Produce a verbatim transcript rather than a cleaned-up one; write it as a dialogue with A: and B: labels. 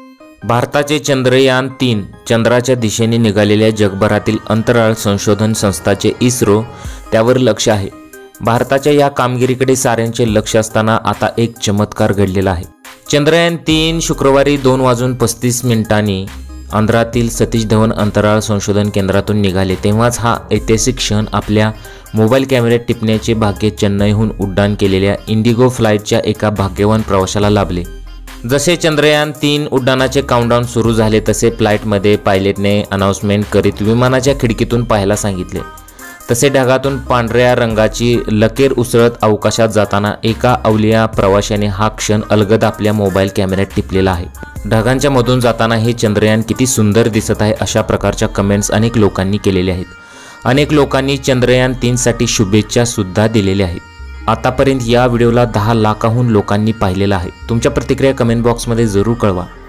A: भारताचे चंद्रयान तीन चंद्राच्या दिशेने निघालेल्या जगभरातील अंतराळ संशोधन संस्थाचे इस्रो त्यावर लक्ष आहे। भारताच्या या कामगिरीकडे साऱ्यांचे लक्ष असताना आता एक चमत्कार घडलेला आहे। चंद्रयान तीन शुक्रवारी दोन वाजून पस्तीस मिनिटांनी आंध्रातील सतीश धवन अंतराळ संशोधन केंद्रातून निघाले। तेव्हाच हा ऐतिहासिक क्षण आपल्या मोबाईल कॅमेऱ्यात टिपण्याचे भाग्य चेन्नईहून उड्डाण केलेल्या इंडिगो फ्लाईटच्या एका भाग्यवान प्रवाशाला लाभले। जसे चंद्रयान तीन उड्डाणाचे काउंटडाऊन सुरू झाले तसे फ्लाईटमध्ये पायलटने अनाउन्समेंट करीत विमानाच्या खिडकीतून पाहायला सांगितले। तसे ढगातून पांढऱ्या रंगाची लकीर उसळत अवकाशात जाताना एका अवलिया प्रवाशाने हा क्षण अलगद आपल्या मोबाईल कॅमेऱ्यात टिपलेला आहे। ढगांच्या मधून जाताना हे चंद्रयान किती सुंदर दिसत आहे अशा प्रकारच्या कमेंट्स अनेक लोकांनी केलेल्या आहेत। अनेक लोकांनी चंद्रयान तीन साठी शुभेच्छा सुद्धा दिलेल्या आहेत। आतापर्यंत या व्हिडिओला दहा लाखाहून लोकांनी पाहिलेला आहे। तुमच्या प्रतिक्रिया कमेंट बॉक्समध्ये जरूर कळवा।